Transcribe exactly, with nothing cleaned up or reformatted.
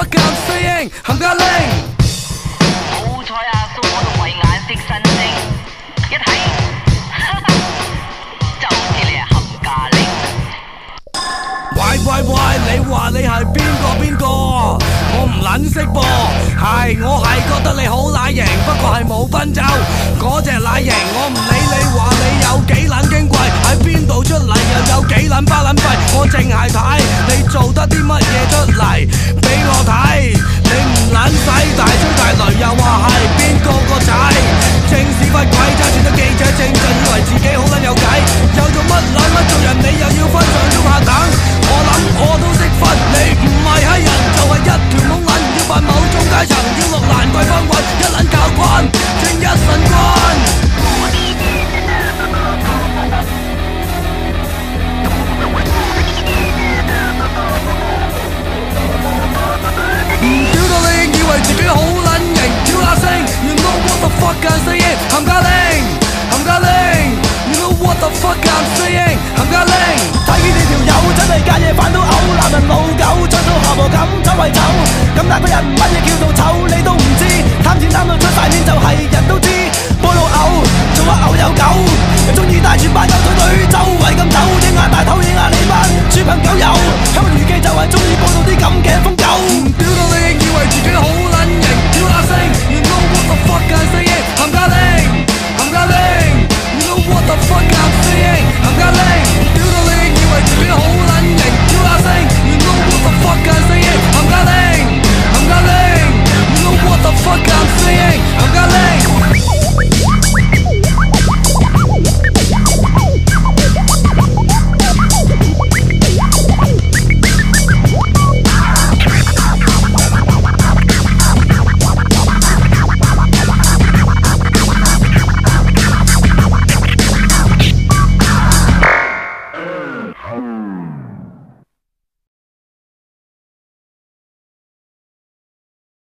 fuck I'm saying？ 冚家拎。 好彩阿叔我都慧眼識新星，一睇就知你係冚家拎。 喂喂喂，你話你係邊個邊個？我唔撚識噃，係我係覺得你好乸型，不過係冇奔走嗰隻乸型。我唔理你話你有幾撚矜貴，喺邊度出嚟又有幾撚巴撚廢，我淨係睇你做得啲乜嘢出嚟俾我睇。你唔撚使大吹大擂，又話係邊個個仔？正屎忽鬼揸住得記者證，就以為自己好撚有計，又做乜撚乜做人，你又要分上中下等。我諗我都識分，你唔係閪人，就係一條懵撚，要扮某種階層，要落蘭桂坊棍，一撚教棍，正一神棍。唔屌到你以為自己好撚型，跳下聲 ，You know what the fuck I'm saying？ 冚家拎，冚家拎 ，You know what the fuck I'm saying？ 冚家拎。 睇見你條友真係隔夜飯都嘔，男人老狗將到下部咁周圍走，咁大個人唔